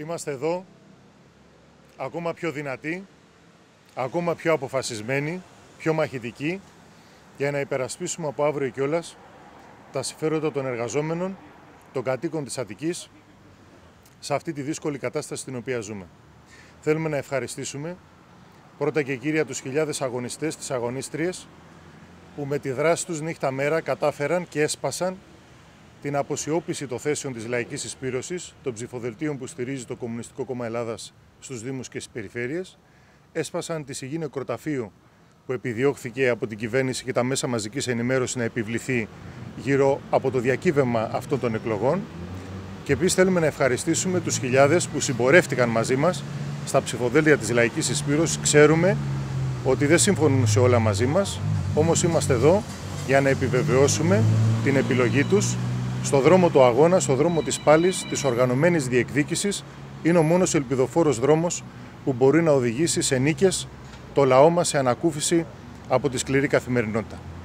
Είμαστε εδώ, ακόμα πιο δυνατοί, ακόμα πιο αποφασισμένοι, πιο μαχητικοί, για να υπερασπίσουμε από αύριο κιόλας τα συμφέροντα των εργαζόμενων, των κατοίκων της Αττικής, σε αυτή τη δύσκολη κατάσταση στην οποία ζούμε. Θέλουμε να ευχαριστήσουμε πρώτα και κύρια τους χιλιάδες αγωνιστές, τις αγωνίστριες, που με τη δράση τους νύχτα μέρα κατάφεραν και έσπασαν την αποσιώπηση των θέσεων της λαϊκής συσπήρωσης, των ψηφοδελτίων που στηρίζει το Κομμουνιστικό Κόμμα Ελλάδας στους Δήμους και στις περιφέρειες, έσπασαν τη σιγή νεκροταφείου που επιδιώχθηκε από την κυβέρνηση και τα μέσα μαζικής ενημέρωσης να επιβληθεί γύρω από το διακύβευμα αυτών των εκλογών. Και επίσης θέλουμε να ευχαριστήσουμε τους χιλιάδες που συμπορεύτηκαν μαζί μας στα ψηφοδέλτια της λαϊκής συσπήρωσης. Ξέρουμε ότι δεν συμφωνούν σε όλα μαζί μας, όμως είμαστε εδώ για να επιβεβαιώσουμε την επιλογή τους στο δρόμο του αγώνα, στο δρόμο της πάλης, της οργανωμένης διεκδίκησης. Είναι ο μόνος ελπιδοφόρος δρόμος που μπορεί να οδηγήσει σε νίκες το λαό μας σε ανακούφιση από τη σκληρή καθημερινότητα.